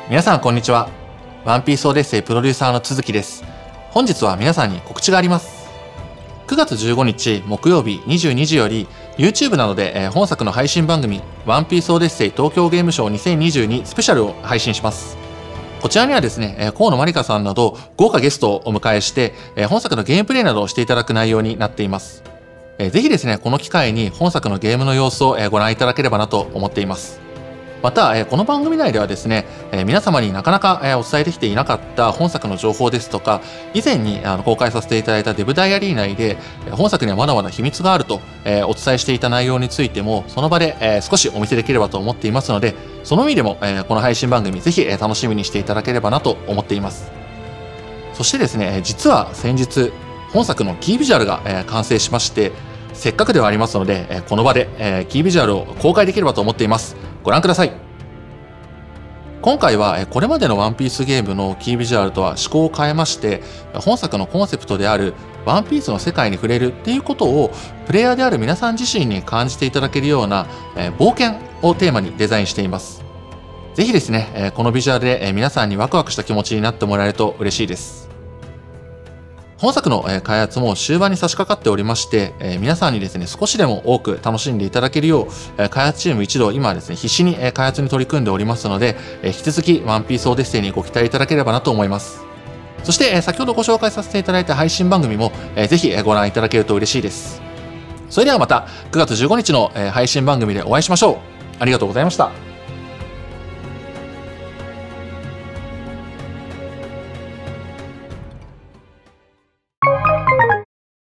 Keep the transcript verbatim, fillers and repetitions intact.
皆さんこんにちは。ワンピースオデッセイプロデューサーの都築です。本日は皆さんに告知があります。くがつじゅうごにち木曜日にじゅうにじより YouTube などで本作の配信番組ワンピースオデッセイ東京ゲームショウにせんにじゅうにスペシャルを配信します。こちらにはですね、河野まりかさんなど豪華ゲストをお迎えして本作のゲームプレイなどをしていただく内容になっています。ぜひですね、この機会に本作のゲームの様子をご覧いただければなと思っています。また、この番組内ではですね、皆様になかなかお伝えできていなかった本作の情報ですとか、以前に公開させていただいたデブダイアリー内で、本作にはまだまだ秘密があるとお伝えしていた内容についても、その場で少しお見せできればと思っていますので、その意味でもこの配信番組ぜひ楽しみにしていただければなと思っています。そしてですね、実は先日、本作のキービジュアルが完成しまして、せっかくではありますので、この場でキービジュアルを公開できればと思っています。ご覧ください。今回はこれまでのワンピースゲームのキービジュアルとは趣向を変えまして、本作のコンセプトであるワンピースの世界に触れるっていうことをプレイヤーである皆さん自身に感じていただけるような冒険をテーマにデザインしています。ぜひですね、このビジュアルで皆さんにワクワクした気持ちになってもらえると嬉しいです。本作の開発も終盤に差し掛かっておりまして、皆さんにですね、少しでも多く楽しんでいただけるよう、開発チーム一同今はですね、必死に開発に取り組んでおりますので、引き続きワンピースオデッセイにご期待いただければなと思います。そして、先ほどご紹介させていただいた配信番組も、ぜひご覧いただけると嬉しいです。それではまたくがつじゅうごにちの配信番組でお会いしましょう。ありがとうございました。